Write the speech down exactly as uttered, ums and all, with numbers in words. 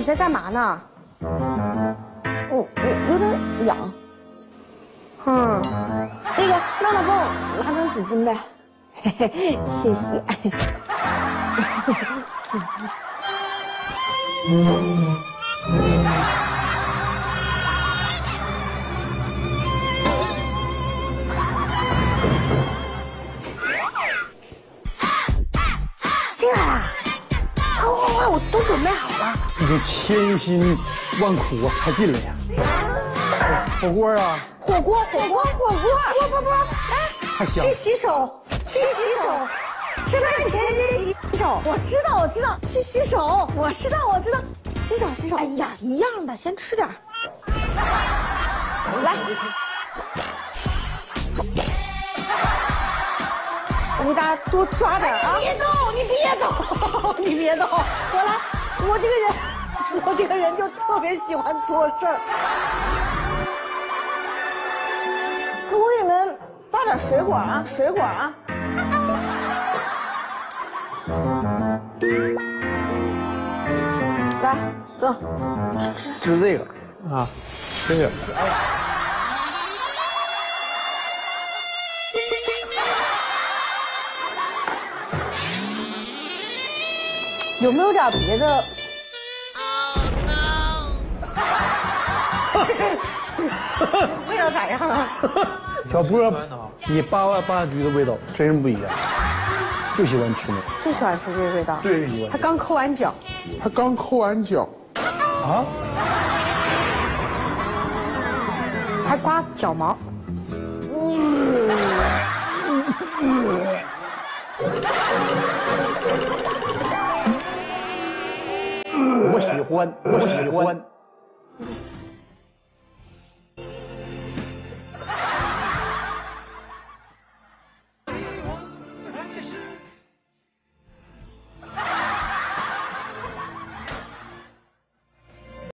在干嘛呢？ 我我有点痒。 嗯， 那个娜娜帮我拿张纸巾呗。嘿嘿，谢谢。 进来啦！快快快，我都准备好了。 你这千辛万苦还进来呀？火锅啊！ 火锅，火锅，火锅！不不不，哎， 太香！ 去洗手，去洗手，吃饭前先洗手。我知道，我知道，去洗手。我知道，我知道，洗手，洗手。哎呀，一样的，先吃点。来，我给大家多抓点啊！你别动，你别动，你别动。我来，我这个人，我这个人就特别喜欢做事儿。 那我给你们扒点水果啊，水果啊。来，哥， 吃这个啊，这个。 有没有点别的？味道咋样啊？ 小波，你八万八橘的味道真是不一样，就喜欢吃那个， 就喜欢吃这个味道。 对，喜欢。 他刚抠完脚， 他刚抠完脚， 啊， 还刮脚毛。 我喜欢，我喜欢。